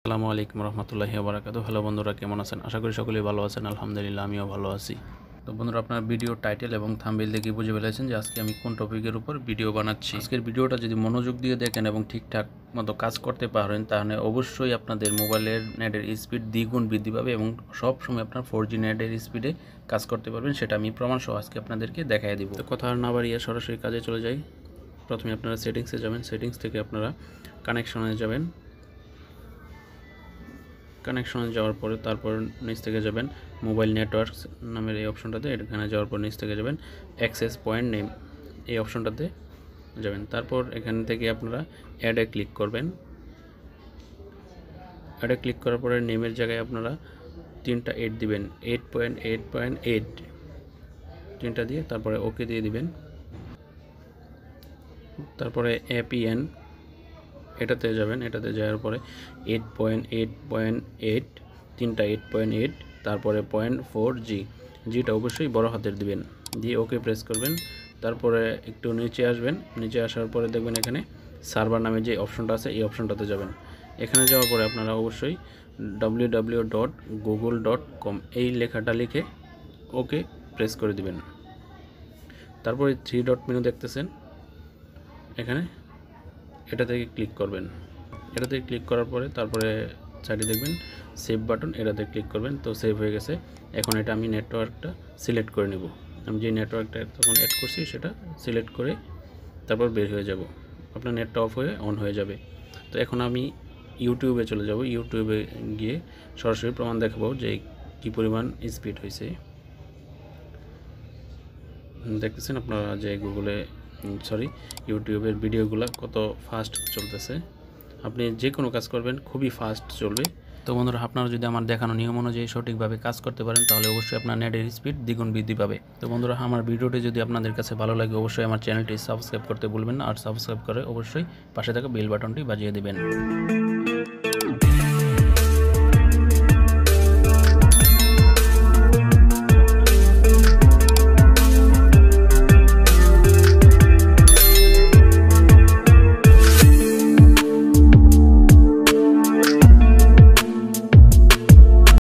আসসালামু আলাইকুম রহমতুল্লাহি ওয়া বারাকাতুহু। হ্যালো বন্ধুরা, কেমন আছেন? আশা করি সকলেই ভালো আছেন। আলহামদুলিল্লাহ, আমিও ভালো আছি। তো বন্ধুরা, আপনার ভিডিও টাইটেল এবং থাম্বনেইল দেখে বুঝে ফেলেছেন যে আজকে আমি কোন টপিকের উপর ভিডিও বানাচ্ছি। আজকের ভিডিওটা যদি মনোযোগ দিয়ে দেখেন এবং ঠিকঠাক মতো কাজ করতে পারেন, তাহলে অবশ্যই আপনাদের মোবাইলের নেটের স্পিড দ্বিগুণ বৃদ্ধি পাবে এবং সব সময় আপনার 4G নেটের স্পিডে কাজ করতে পারবেন। সেটা আমি প্রমাণ সহ আজকে আপনাদেরকে দেখাই দিব। তো কথা আর না বাড়িয়ে সরাসরি কাজে চলে যাই। প্রথমে আপনারা সেটিংসে যাবেন। সেটিংস থেকে আপনারা কানেকশনে যাবেন। কানেকশনে যাওয়ার পরে তারপর নিচ থেকে যাবেন মোবাইল নেটওয়ার্কস নামের এই অপশনটাতে। এখানে যাওয়ার পর নিচ থেকে যাবেন অ্যাক্সেস পয়েন্ট নেম, এই অপশনটাতে যাবেন। তারপর এখান থেকে আপনারা অ্যাডে ক্লিক করবেন। অ্যাডে ক্লিক করার পরে নেমের জায়গায় আপনারা 3টা 8 দিবেন, 8.8.8 3টা দিয়ে তারপরে ওকে দিয়ে দিবেন। তারপরে এপিএন এটাতে যাবেন। এটাতে যাওয়ার পরে 8.8.8 3টা 8.8 তারপরে 0.4G, জিটা অবশ্যই বড় হাতের দিবেন, দিয়ে ওকে প্রেস করবেন। তারপরে একটু নিচে আসবেন। নিচে আসার পরে দেখবেন এখানে সার্ভার নামে যে অপশনটা আছে এই অপশনটাতে যাবেন। এখানে যাওয়ার পরে আপনারা অবশ্যই www.google.com এই লেখাটা লিখে ওকে প্রেস করে দিবেন। তারপরে 3 ডট মেনু দেখতেছেন এখানে, এটা থেকে ক্লিক করবেন। এটাতে ক্লিক করার পরে তারপরে সাইডে দেখবেন সেভ বাটন, এটাতে ক্লিক করবেন। তো সেভ হয়ে গেছে। এখন এটা আমি নেটওয়ার্কটা সিলেক্ট করে নেব। আমি যে নেটওয়ার্কটা তখন অ্যাড করছি সেটা সিলেক্ট করে তারপর বের হয়ে যাব। আপনার নেটটা অফ হয়ে অন হয়ে যাবে। তো এখন আমি ইউটিউবে চলে যাব। ইউটিউবে গিয়ে সরাসরি প্রমাণ দেখাবো যে কী পরিমাণ স্পিড হয়েছে। দেখতেছেন আপনারা যে ইউটিউবের ভিডিওগুলো কত ফাস্ট চলতেছে। আপনি যে কোনো কাজ করবেন খুবই ফাস্ট চলবে। তো বন্ধুরা, আপনারা যদি আমার দেখানো নিয়ম অনুযায়ী সঠিকভাবে কাজ করতে পারেন, তাহলে অবশ্যই আপনার নেটের স্পিড দ্বিগুণ বৃদ্ধি পাবে। তো বন্ধুরা, আমার ভিডিওটি যদি আপনাদের কাছে ভালো লাগে, অবশ্যই আমার চ্যানেলটি সাবস্ক্রাইব করতে ভুলবেন না। আর সাবস্ক্রাইব করে অবশ্যই পাশে থাকা বেল বাটনটি বাজিয়ে দেবেন।